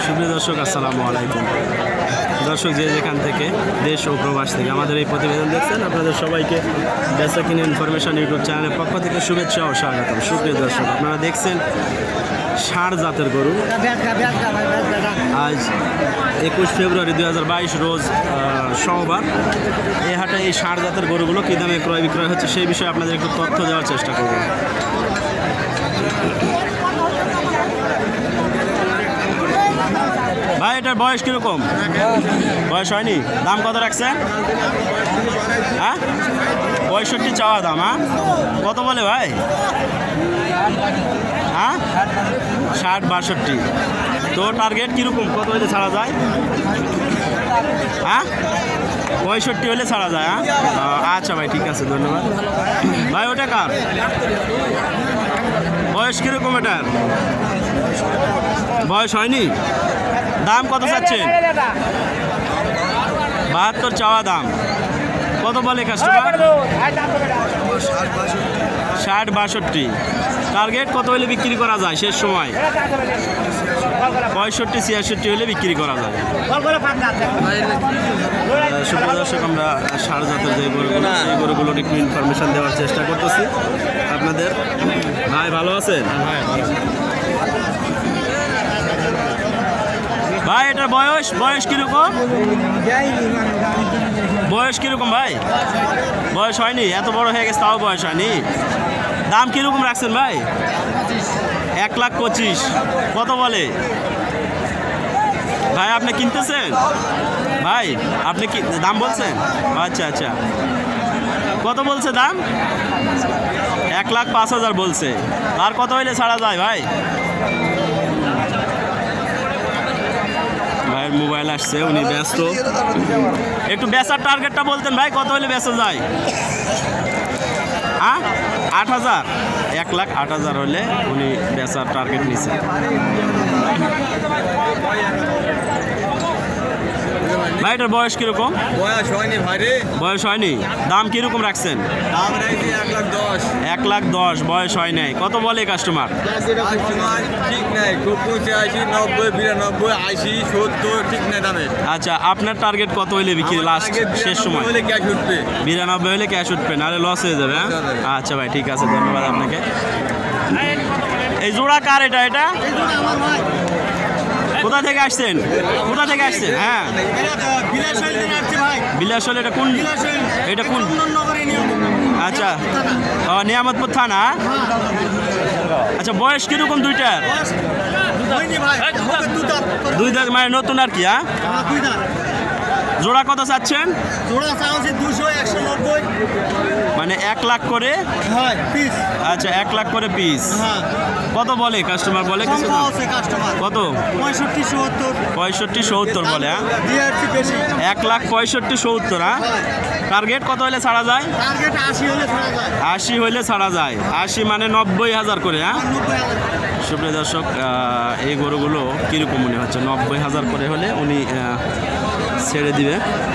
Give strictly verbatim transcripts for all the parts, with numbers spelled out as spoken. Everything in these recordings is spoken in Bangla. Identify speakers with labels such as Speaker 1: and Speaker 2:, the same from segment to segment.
Speaker 1: সুপ্রিয় দর্শক আসসালামু আলাইকুম। দর্শক যে যেখান থেকে দেশ ও প্রবাস থেকে আমাদের এই প্রতিবেদন দেখছেন, আপনাদের সবাইকে বেচা কিনে ইনফরমেশন ইউটিউব চ্যানেলের পক্ষ থেকে শুভেচ্ছা ও স্বাগতম। সুপ্রিয় দর্শক, আপনারা দেখছেন ষাঁড় জাতের গরু। আজ একুশ ফেব্রুয়ারি দুই হাজার বাইশ রোজ সোমবার। এই হাটে এই ষাঁড় জাতের গরুগুলো কী দামে ক্রয় বিক্রয় হচ্ছে সেই বিষয়ে আপনাদের একটু তথ্য দেওয়ার চেষ্টা করব। ভাই এটার বয়স কীরকম? বয়স হয়নি? দাম কত রাখছেন? হ্যাঁ, পঁয়ষট্টি চাওয়া দাম। হ্যাঁ, কত বলে ভাই? হ্যাঁ, ষাট বাষট্টি। তো টার্গেট কীরকম, কত হলে ছাড়া যায়? হ্যাঁ, পঁয়ষট্টি হলে ছাড়া যায়। হ্যাঁ, আচ্ছা ভাই, ঠিক আছে, ধন্যবাদ ভাই। ওটা কার? বয়স কীরকম এটার? বয়স হয়নি? দাম কত চাচ্ছেন? বাহাত্তর চাওয়া দাম। কত বলে কাস্টমার? ষাট বাষট্টি। টার্গেট কত হলে বিক্রি করা যায় শেষ সময়? পঁয়ষট্টি ছিয়াষট্টি হলে বিক্রি করা যায়। সুপ্রিয় দর্শক, আমরা ষাঁড় জাতের যে গরুগুলো, সেই গরুগুলোর একটু ইনফরমেশন দেওয়ার চেষ্টা করতেছি আপনাদের। ভাই ভালো আছেন? ভাই এটার বয়স বয়স কিরকম? বয়স কিরকম ভাই? বয়স হয়নি? এত বড় হয়ে গেছে তাও বয়স হয়নি? দাম কিরকম রাখছেন ভাই? এক লাখ পঁচিশ। কত বলে ভাই? আপনি কিনতেছেন ভাই? আপনি কি দাম বলছেন? আচ্ছা আচ্ছা, কত বলছে দাম? এক লাখ পাঁচ হাজার বলছে। আর কত হইলে ছাড়া যায় ভাই? ভাইয়ের মোবাইল আসছে, উনি ব্যস্ত। একটু বেচার টার্গেটটা বলতেন ভাই, কত হলে বেচা যায়? হ্যাঁ, আট হাজার। এক লাখ আট হাজার হলে উনি বেচার টার্গেট নিছে। ভাই এটার বয়স কিরকম?
Speaker 2: বয়স হয়নি ভাই রে।
Speaker 1: বয়স হয়নি? দাম কিরকম রাখছেন?
Speaker 2: দাম রাখছি এক লাখ দশ।
Speaker 1: এক লাখ দশ। বয়স হয় নাই। কত বলে কাস্টমার?
Speaker 2: কাস্টমার ঠিক নাই, খুব পঁচাশি নব্বই বিরানব্বই আশি সত্তর ঠিক নাই দামে।
Speaker 1: আচ্ছা, আপনার টার্গেট কত হলে বিক্রি লাস্ট শেষ সময়?
Speaker 2: হলে ক্যাশ উঠবে।
Speaker 1: বিরানব্বই হলে ক্যাশ উঠবে, নাহলে লস হয়ে যাবে। হ্যাঁ, আচ্ছা ভাই, ঠিক আছে, ধন্যবাদ আপনাকে। এই জোড়া কার এটা? এটা কোথা থেকে আসছেন? কোথা থেকে আসছেন? হ্যাঁ, বিলাসল। এটা কোন? এটা কোন? আচ্ছা, নিয়ামতপুর থানা। আচ্ছা, বয়স কিরকম দুইটার? দুই দাঁত মানে নতুন আর কি। হ্যাঁ, জোড়া কত চাচ্ছেন? মানে এক লাখ করে? আচ্ছা, এক লাখ করে পিস। কত বলে কাস্টমার? বলে কিছু? কত?
Speaker 2: পঁয়ষট্টি সত্তর।
Speaker 1: পঁয়ষট্টি সত্তর বলে। হ্যাঁ, এক লাখ পঁয়ষট্টি সত্তর। হ্যাঁ, টার্গেট কত হলে ছাড়া যায়? আশি হলে ছাড়া যায়। আশি মানে নব্বই হাজার করে। হ্যাঁ, সুপ্রিয় দর্শক, এই গরুগুলো কীরকম মনে হচ্ছে? নব্বই হাজার করে হলে উনি ছেড়ে দিবে।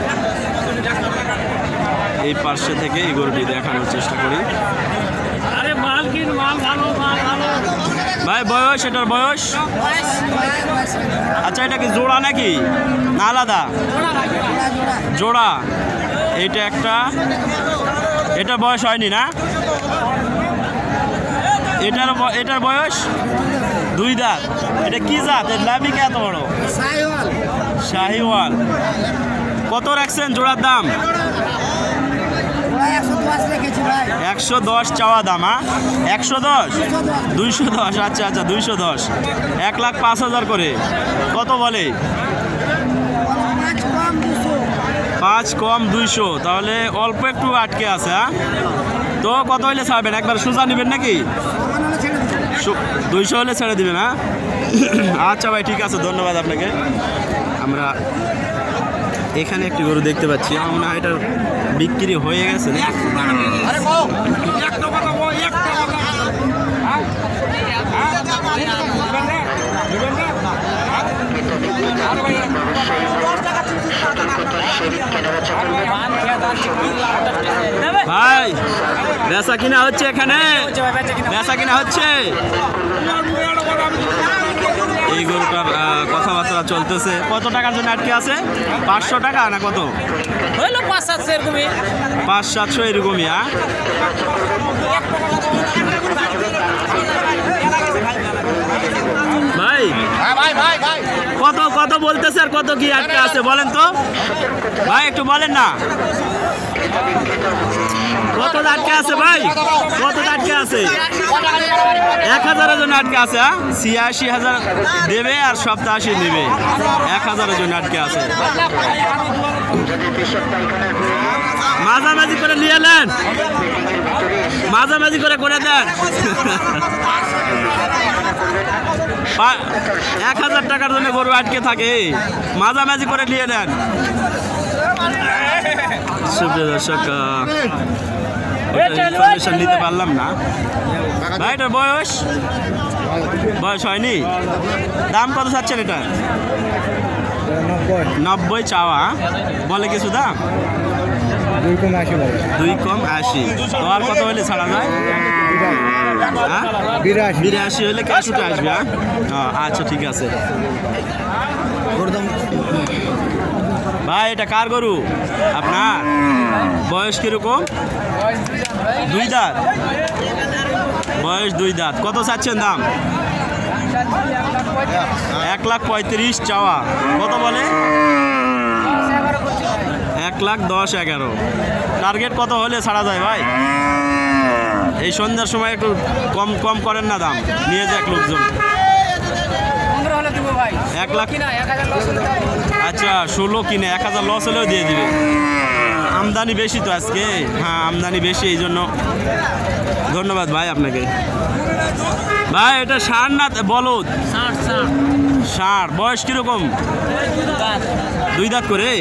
Speaker 1: এই পার্শ্বে থেকে এই গরুটি দেখানোর চেষ্টা করি। ভাই বয়স, এটার বয়স? আচ্ছা, এটা কি জোড়া নাকি না আলাদা? জোড়া। এইটা একটা। এটার বয়স হয়নি না? এটার এটার বয়স দুই দাঁত। এটা কি জাত? এর লাভি কে এত বড়? শাহিওয়াল। কত রাখছেন জোড়ার দাম? একশো দশ চাওয়া দাম। হ্যাঁ, একশো দশ। দুইশো দশ। আচ্ছা আচ্ছা, দুইশো দশ। এক লাখ পাঁচ হাজার করে। কত বলে? পাঁচ কম দুইশো, তাহলে অল্প একটু আটকে আছে। হ্যাঁ, তো কত হলে ছাড়বেন? একবার সোজা নেবেন নাকি? দুইশো হলে ছেড়ে দিবেন। হ্যাঁ, আচ্ছা ভাই, ঠিক আছে, ধন্যবাদ আপনাকে। আমরা এখানে একটি গরু দেখতে পাচ্ছি, আমার মনে হয় এটার বিক্রি হয়ে গেছে। ভাই বেচা কিনা হচ্ছে এখানে? বেচা কিনা হচ্ছে? এই গরুটার কথাবার্তা বলতেছে। কত টাকার জন্য আটকে আছে? পাঁচশো টাকা না কত?
Speaker 3: হইলো পাঁচ সাতশো এরকমই।
Speaker 1: পাঁচ সাতশো এরকমই। হ্যাঁ ভাই
Speaker 3: ভাই ভাই ভাই
Speaker 1: কত কত বলতেছে আর কত কি আটকে আছে বলেন তো ভাই, একটু বলেন না কত আটকে আছে ভাই, কত আটকে আছে? এক হাজারের জন্য আটকে আছে। হ্যাঁ ছিয়াশি হাজার দেবে আর সপ্তাশি নেবে, এক হাজারের জন্য আটকে আছে। মাঝামাঝি করে নিয়ে নেন, মাঝামাঝি করে করে দেন। এক হাজার টাকার জন্য গরু আটকে থাকে, মাঝামাঝি করে নিয়ে নেন। সুপ্রিয় দর্শক, ইনফরমেশন নিতে পারলাম না ভাই। এটার বয়স বয়স হয়নি। দাম কত চাচ্ছেন এটা? নব্বই চাওয়া, বলে কিছু দাম? দুই কম আশি। তো আর কত হলে ছাড়া যায়? হ্যাঁ বিরাশি হলে ক্যাশ উঠে আসবে। হ্যাঁ আচ্ছা ঠিক আছে ভাই। এটা কার গরু আপনার? বয়স কিরকম? দুই দাঁত, বয়স দুই দাঁত। কত চাচ্ছেন দাম? এক লাখ পঁয়ত্রিশ চাওয়া, কত বলে? এক লাখ দশ এগারো। টার্গেট কত হলে ছাড়া যায় ভাই? এই সন্ধ্যার সময় একটু কম কম করেন না দাম, নিয়ে যাক লোকজন। এক লাখ আচ্ছা ষোলো কিনে এক হাজার লস হলেও দিয়ে দিবে। আমদানি বেশি তো আজকে। হ্যাঁ আমদানি বেশি, এই জন্য ধন্যবাদ ভাই আপনাকে। ভাই এটা ষাঁড় না বলদ? ষাঁড়। বয়স কিরকম? দুই দাঁত করে।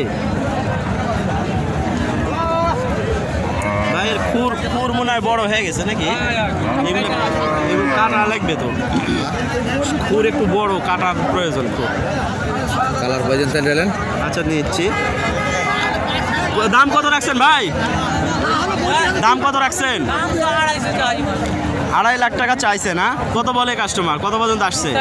Speaker 1: ভাইয়ের খুর খুর মনে হয় বড় হয়ে গেছে নাকি? এগুলো এগুলো কাটা লাগবে তো, খুর একটু বড়, কাটার প্রয়োজন খুব।
Speaker 2: কালার পর্যন্ত দিলেন।
Speaker 1: আচ্ছা নিচ্ছি। দাম কত রাখছেন ভাই? দাম কত রাখছেন? আড়াই লাখ টাকা চাইছে না? কত বলে কাস্টমার? কত পর্যন্ত আসছে?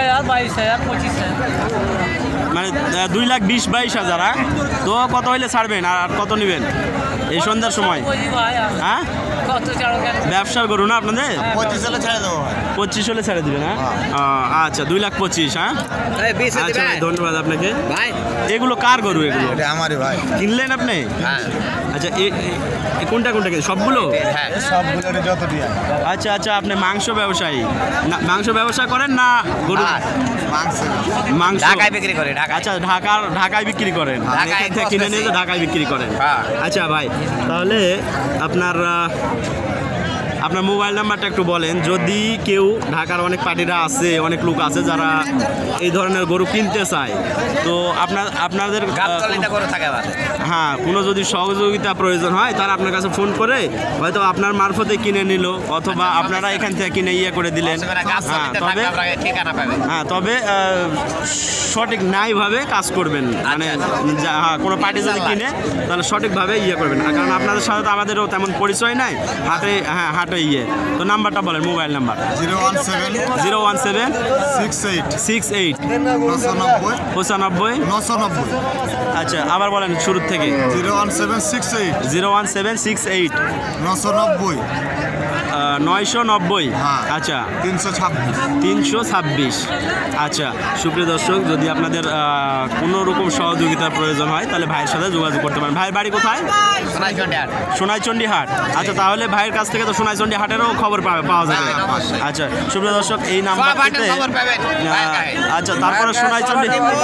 Speaker 1: মানে দুই লাখ বিশ বাইশ হাজার। তো কত হইলে ছাড়বেন আর কত নেবেন এই সন্ধ্যার সময়? হ্যাঁ ব্যবসার গরু না আপনাদের?
Speaker 2: পঁচিশ হলে ছেড়ে দেবো।
Speaker 1: পঁচিশ হলে ছেড়ে দিবেন। হ্যাঁ আচ্ছা দুই লাখ পঁচিশ। হ্যাঁ আচ্ছা ধন্যবাদ আপনাকে ভাই। এগুলো কার গরু? এগুলো
Speaker 2: আমারই ভাই।
Speaker 1: কিনলেন আপনি?
Speaker 2: হ্যাঁ।
Speaker 1: আচ্ছা এ কোনটা কোনটা কিনলেন? সবগুলো?
Speaker 2: হ্যাঁ সবগুলোর যত দিয়া।
Speaker 1: আচ্ছা আচ্ছা আপনি মাংস ব্যবসায়ী না? মাংস ব্যবসা করেন না গরু?
Speaker 2: মাংস
Speaker 1: মাংস
Speaker 2: ঢাকায় বিক্রি করে।
Speaker 1: আচ্ছা ঢাকার ঢাকায় বিক্রি করেন, এখান থেকে কিনে নিয়ে ঢাকায় বিক্রি করেন। আচ্ছা ভাই তাহলে আপনার আপনার মোবাইল নাম্বারটা একটু বলেন, যদি কেউ ঢাকার অনেক পার্টিরা আছে, অনেক লোক আছে যারা এই ধরনের গরু কিনতে চায়, তো আপনার আপনাদের হ্যাঁ কোনো যদি সহযোগিতা প্রয়োজন হয় তারা আপনার কাছে ফোন করে হয়তো আপনার মারফতে কিনে নিল, অথবা আপনারা এখান থেকে কিনে ইয়ে করে দিলেন। হ্যাঁ তবে হ্যাঁ তবে সঠিক ন্যায়ভাবে কাজ করবেন, মানে হ্যাঁ কোনো পার্টি যদি কিনে তাহলে সঠিকভাবে ইয়ে করবেন, কারণ আপনাদের সাথে তো আমাদেরও তেমন পরিচয় নাই হাতে। হ্যাঁ হাটে ইয়ে তো নাম্বারটা বলেন, mobile number.
Speaker 2: Zero one seven
Speaker 1: zero one seven
Speaker 2: six eight
Speaker 1: six eight
Speaker 2: নশো
Speaker 1: পঁচানব্বই
Speaker 2: নশো নব্বই।
Speaker 1: আচ্ছা আবার বলেন শুরুর থেকে।
Speaker 2: Zero one seven six eight
Speaker 1: zero one seven six eight
Speaker 2: নশো নব্বই
Speaker 1: নয়শো নব্বই।
Speaker 2: হ্যাঁ।
Speaker 1: আচ্ছা
Speaker 2: তিনশো ছাব্বিশ
Speaker 1: তিনশো ছাব্বিশ। আচ্ছা সুপ্রিয় দর্শক, যদি আপনাদের কোনো রকম সহযোগিতার প্রয়োজন হয় তাহলে ভাইয়ের সাথে যোগাযোগ করতে পারেন। ভাইয়ের বাড়ি কোথায়? সোনাইচন্ডী হাট। আচ্ছা তাহলে ভাইয়ের কাছ থেকে তো সোনাইচন্ডী হাটেরও খবর পাবে পাওয়া যাবে। আচ্ছা সুপ্রিয় দর্শক এই নাম্বারটিতে আচ্ছা তারপরে সোনাইচন্ডী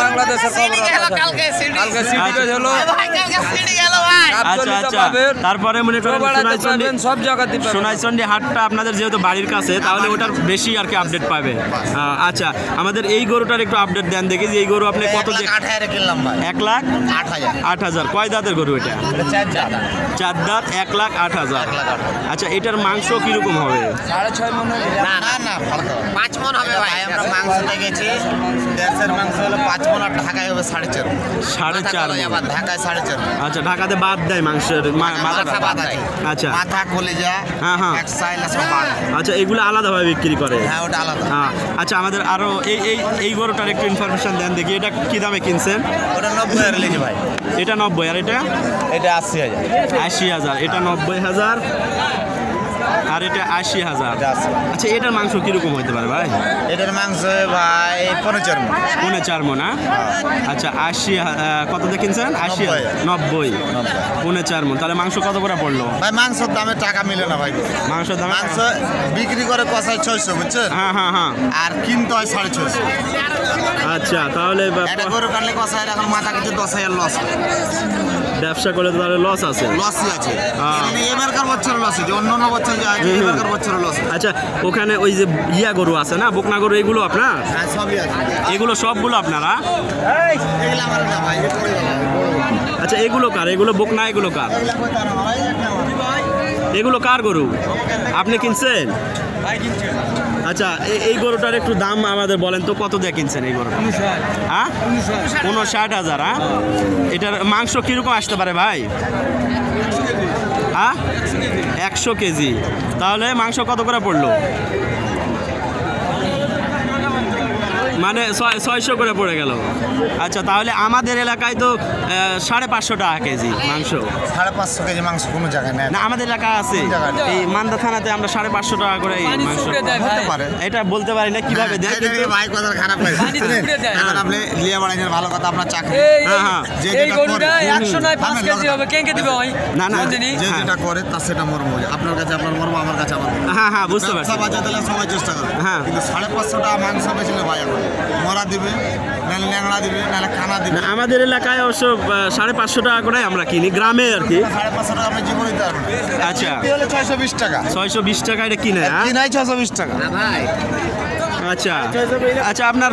Speaker 1: আচ্ছা আচ্ছা তারপরে মনে করেন সোনাইচন্ডী
Speaker 3: সব জায়গাতে
Speaker 1: সোনাইচন্ডী হাটটা আপনাদের যেহেতু বাড়ির কাছে তাহলে ওটার বেশি আর কি আপডেট পাবে। আচ্ছা আমাদের এই গরুটার একটু আপডেট দেন দেখি যে এই গরু আপনি কত? এক লাখ আট হাজার। কয় দাঁতের গরু এটা? চার দাঁত, এক লাখ আট হাজার। আচ্ছা এটার মাংস কিরকম হবে?
Speaker 3: সাড়ে ছয় মন
Speaker 2: না না না পাঁচ মন হবে ভাই। আমরা মাংস দেখেছি দেশের মাংস হলো পাঁচ মন, আর ঢাকায় হবে সাড়ে চার।
Speaker 1: সাড়ে চার
Speaker 2: আবার ঢাকায় সাড়ে চার।
Speaker 1: আচ্ছা ঢাকাতে বাদ দেয় মাংসের মাথা বাদ দেয়। আচ্ছা
Speaker 2: মাথা কলিজা
Speaker 1: হ্যাঁ হ্যাঁ
Speaker 2: এক চাইলে সব বাড়ে।
Speaker 1: আচ্ছা এগুলো আলাদাভাবে বিক্রি করে?
Speaker 2: হ্যাঁ ওটা আলাদা।
Speaker 1: হ্যাঁ আচ্ছা আমাদের আরো এই এই এই গরুটার একটু ইনফরমেশন দেন দেখি, এটা কি দামে কিনছেন?
Speaker 2: ওটা নব্বই হাজার লেগে ভাই।
Speaker 1: এটা নব্বই, আর এটা
Speaker 2: এটা আশি হাজার।
Speaker 1: আশি হাজার। এটা নব্বই হাজার আর এটা আশি হাজার।
Speaker 2: এটা আশি।
Speaker 1: আচ্ছা এটার মাংস কিরকম হতে পারে ভাই?
Speaker 2: এটার মাংস ভাই পনেরো চার মণ।
Speaker 1: পৌনে চার মণ। হ্যাঁ আচ্ছা আশি হা- আহ, কত দিয়ে কিনছেন? আশি
Speaker 2: নব্বই।
Speaker 1: নব্বই
Speaker 2: নব্বই।
Speaker 1: পৌনে চার মণ। তাহলে মাংস কত করে পড়লো?
Speaker 2: ভাই মাংসের দামে টাকা মিলে না ভাই।
Speaker 1: মাংসের দাম
Speaker 2: মাংস বিক্রি করে কষায় ছয়শো বুঝছেন,
Speaker 1: হ্যাঁ হ্যাঁ হ্যাঁ
Speaker 2: আর কিনতে হয় সাড়ে ছয়শো।
Speaker 1: আচ্ছা তাহলে বা-
Speaker 2: একটা গরু কাটলে কষায় এখন মাথা কিছু দশ হাজার লস
Speaker 1: ব্যবসা করলে তো তাহলে লস আছে।
Speaker 2: লসই আছে।
Speaker 1: হ্যাঁ।
Speaker 2: এমনি এবারকার বছর লস আছে, অন্য অন্য বছর যা আছে এবারকার বছর লস।
Speaker 1: আচ্ছা ওখানে ওই যে ইয়া গরু আছে না, বকনা গরু, এগুলো আপনার?
Speaker 2: হ্যাঁ সবই আছে।
Speaker 1: এগুলো সবগুলো আপনারা?
Speaker 2: এগুলো আমার না ভাই, এগুলো পড়ে গেল, বড় বড়।
Speaker 1: আচ্ছা এগুলো কার? এগুলো বকনা, এগুলো কার?
Speaker 2: এগুলো কই তার ভাই, একটা ভাই।
Speaker 1: এগুলো কার গরু? আপনি কিনছেন? আচ্ছা এ- এই গরুটার একটু দাম আমাদের বলেন তো, কত দিয়ে কিনছেন এই গরুটা? হ্যাঁ উনষাট হাজার। হ্যাঁ এটার মাংস কীরকম আসতে পারে ভাই? হ্যাঁ একশো কেজি। তাহলে মাংস কত করে পড়লো? মানে ছয় ছয়শো করে পড়ে গেল। আচ্ছা তাহলে আমাদের এলাকায় তো আহ, সাড়ে পাঁচশো টাকা কেজি মাংস।
Speaker 2: সাড়ে পাঁচশো কেজি মাংস কোনো জায়গায় নেই।
Speaker 1: না আমাদের এলাকা আছে,
Speaker 2: কোন জায়গায়?
Speaker 1: এই মান্দা থানাতে আমরা সাড়ে পাঁচশো টাকা করে এই
Speaker 3: পানি
Speaker 1: মাংস।
Speaker 3: ছুঁড়ে দেয় ভাই।
Speaker 2: হতে পারে।
Speaker 1: এটা বলতে পারি না কিভাবে দেয়,
Speaker 2: এটা
Speaker 1: কিন্তু
Speaker 2: নিয়ে ভাই কথা খারাপ লাগে।
Speaker 3: পানি ছুঁড়ে দেয়।
Speaker 2: এখন আপনি লিয়ে বাড়াইছেন ভালো কথা, আপনার চাকরি।
Speaker 3: এই
Speaker 1: হ্যাঁ, হ্যাঁ।
Speaker 2: যে
Speaker 3: এই
Speaker 2: যেটা
Speaker 3: গরুটা
Speaker 2: করে-
Speaker 3: একশো নয় পাঁচ
Speaker 2: থামেন,
Speaker 3: কেজি
Speaker 2: লোক-
Speaker 3: হবে, কেন কে দিবে ভাই?
Speaker 1: না, না।
Speaker 3: জানি
Speaker 2: যে
Speaker 1: হ্যাঁ।
Speaker 2: যেটা করে তার সেটা মর্ম বোঝে। আপনার কাছে আপনার মর্ম, আমার কাছে আমার মর্ম।
Speaker 1: হ্যাঁ হ্যাঁ বুঝতে পারছি।
Speaker 2: ব্যবসা বাজাতে হলে সবাই চেষ্টা করে,
Speaker 1: হ্যাঁ।
Speaker 2: কিন্তু সাড়ে পাঁচশো টাকা মাংস বেচলে ভাই এখন মরা দিবে, নাহলে ন্যাংড়া দিবে, নাহলে খানা দিবে।
Speaker 1: না, আমাদের এলাকায় অবশ্য আহ, সাড়ে পাঁচশো টাকা করে আমরা কিনি, গ্রামে আর কি।
Speaker 2: সাড়ে পাঁচশো টাকা আপনি জীবন দিতে পারবেন না।
Speaker 1: আচ্ছা
Speaker 2: কি হলে ছয়শো বিশ টাকা,
Speaker 1: ছয়শো বিশ টাকা এটা কিনে। হ্যাঁ?
Speaker 2: কি নাই ছয়শো বিশ টাকা।
Speaker 1: আচ্ছা আচ্ছা আপনার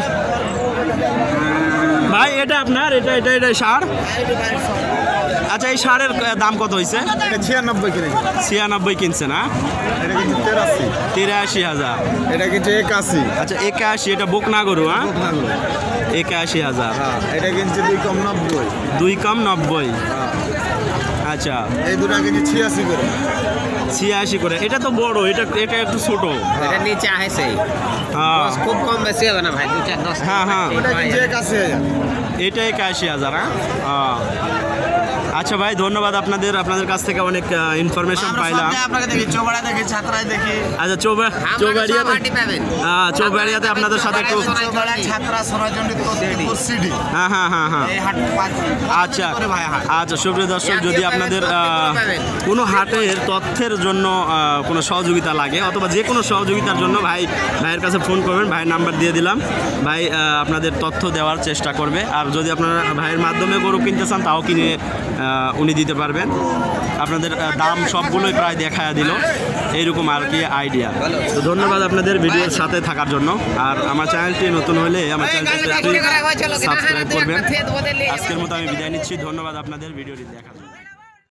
Speaker 1: ভাই এটা আপনার, এটা এটা এটা সার। আচ্ছা এই সারের আহ, দাম কত হয়েছে?
Speaker 2: এটা ছিয়ানব্বই কিনে,
Speaker 1: ছিয়ানব্বই কিনছে না?
Speaker 2: এটা কিন্তু তেরাশি,
Speaker 1: তিরাশি হাজার।
Speaker 2: এটা কিন্তু একাশি।
Speaker 1: আচ্ছা একাশি, এটা বকনা গরু। হ্যাঁ একাশি হাজার।
Speaker 2: হ্যাঁ এটা কিনছে দুই কম নব্বই।
Speaker 1: দুই কম নব্বই।
Speaker 2: হ্যাঁ
Speaker 1: আচ্ছা
Speaker 2: এই দুটা কিনছে ছিয়াশি করে।
Speaker 1: ছিয়াশি করে। এটা তো বড়, এটা এটা একটু ছোট।
Speaker 4: এটা নিচে আছে সেই
Speaker 1: হ্যাঁ
Speaker 4: খুব কম বেশি হবে না ভাই, দু চার দশ
Speaker 1: হ্যাঁ, হ্যাঁ।
Speaker 2: ওটা কিনছে একাশি হাজার।
Speaker 1: এটা একাশি হাজার। হ্যাঁ আহ। আচ্ছা ভাই ধন্যবাদ আপনাদের, আপনাদের কাছ থেকে অনেক ইনফরমেশন
Speaker 2: আমরা
Speaker 1: পাইলাম।
Speaker 2: সব জায়গায় আপনাকে দেখি, চৌবাড়ায় দেখি, ছাত্রায় দেখি।
Speaker 1: আচ্ছা চৌবা চৌবাড়িয়াতে
Speaker 4: পাবেন।
Speaker 1: হ্যাঁ চৌবাড়িয়াতে আপনাদের সাথে একটু।
Speaker 2: চৌবাড়ায় ছাত্রা, সোনাজন্ডি, তত্ত্বপুর, সিডি।
Speaker 1: হ্যাঁ হ্যাঁ হ্যাঁ হ্যাঁ
Speaker 2: এই হাট পাঁচ
Speaker 1: আচ্ছা
Speaker 2: করে ভাই হাট।
Speaker 1: আচ্ছা সুপ্রিয় দর্শক, যদি আপনাদের আহ, কোনো হাটের তথ্যের জন্য আহ, কোনো সহযোগিতা লাগে অথবা যে কোনো সহযোগিতার জন্য ভাই ভাইয়ের কাছে ফোন করবেন, ভাইয়ের নাম্বার দিয়ে দিলাম। ভাই আহ, আপনাদের তথ্য দেওয়ার চেষ্টা করবে। আর যদি আপনারা ভাইয়ের মাধ্যমে গরু কিনতে চান তাও কিনে আহ, উনি দিতে পারবেন। আপনাদের আহ, দাম সবগুলোই প্রায় দেখায়া দিল, এইরকম আর কি আইডিয়া। তো ধন্যবাদ আপনাদের ভিডিওর সাথে থাকার জন্য। আর আমার চ্যানেলটি নতুন হলে আমার চ্যানেলটি সাবস্ক্রাইব করবেন। আজকের মতো আমি বিদায় নিচ্ছি, ধন্যবাদ আপনাদের ভিডিওটি দেখার জন্য।